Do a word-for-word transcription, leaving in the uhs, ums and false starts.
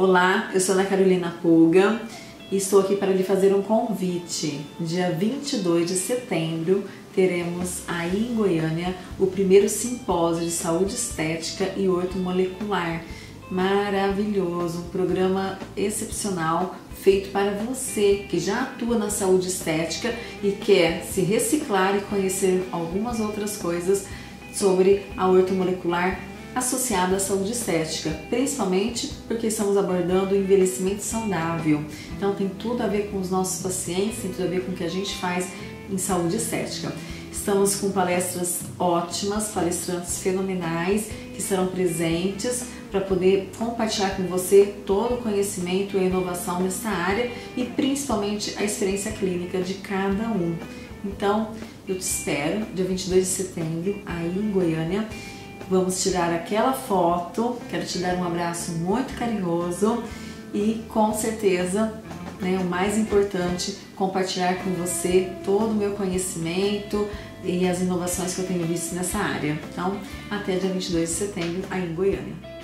Olá, eu sou Ana Carolina Puga e estou aqui para lhe fazer um convite. Dia vinte e dois de setembro teremos aí em Goiânia o primeiro simpósio de saúde estética e ortomolecular. Maravilhoso, um programa excepcional feito para você que já atua na saúde estética e quer se reciclar e conhecer algumas outras coisas sobre a ortomolecular associada à saúde estética, principalmente porque estamos abordando o envelhecimento saudável. Então tem tudo a ver com os nossos pacientes, tem tudo a ver com o que a gente faz em saúde estética. Estamos com palestras ótimas, palestrantes fenomenais que serão presentes para poder compartilhar com você todo o conhecimento e a inovação nessa área e principalmente a experiência clínica de cada um. Então eu te espero dia vinte e dois de setembro aí em Goiânia. Vamos tirar aquela foto, quero te dar um abraço muito carinhoso e com certeza, né, o mais importante, compartilhar com você todo o meu conhecimento e as inovações que eu tenho visto nessa área. Então, até dia vinte e dois de setembro aí em Goiânia.